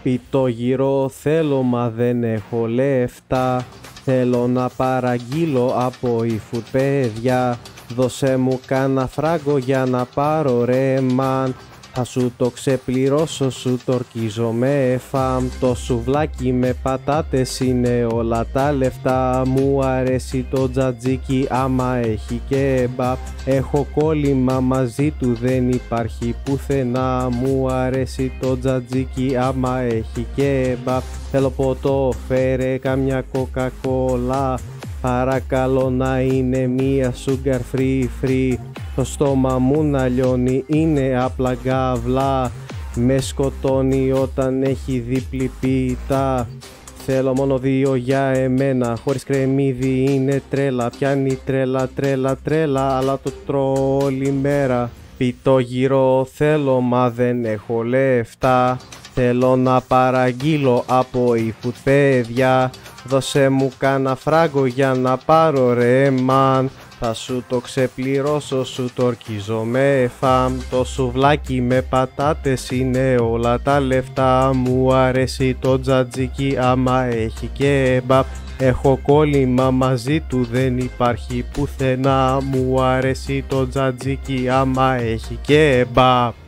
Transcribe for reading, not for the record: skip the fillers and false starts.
Πιτόγυρο θέλω μα δεν έχω λεφτά. Θέλω να παραγγείλω από eFood παιδιά. Δώσε μου κάνα φράγκο για να πάρω ρε μαν. Θα σου το ξεπληρώσω, σου το ορκίζομαι φαμ. Το σουβλάκι με πατάτες είναι όλα τα λεφτά. Μου αρέσει το τζατζίκι άμα έχει κέμπαπ. Έχω κόλλημα μαζί του δεν υπάρχει πουθενά. Μου αρέσει το τζατζίκι άμα έχει κέμπαπ. Θέλω ποτό, φέρε καμιά κοκακόλα. Παρακαλώ να είναι μία sugar free. Το στόμα μου να λιώνει, είναι απλά γκαβλά. Με σκοτώνει όταν έχει διπλή πίτα. Θέλω μόνο δύο για εμένα, χωρίς κρεμμύδι είναι τρέλα. Πιάνει τρέλα, αλλά το τρώω όλη μέρα. Πιτόγυρο θέλω μα δεν έχω λεφτά. Θέλω να παραγγείλω από eFood παιδιά. Δώσε μου κάνα φράγκο για να πάρω ρε μαν. Θα σου το ξεπληρώσω, σου το ορκίζομαι φαμ. Το σουβλάκι με πατάτες είναι όλα τα λεφτά. Μου αρέσει το τζατζίκι άμα έχει κέμπαπ. Έχω κόλλημα μαζί του δεν υπάρχει πουθενά. Μου αρέσει το τζατζίκι άμα έχει κέμπαπ.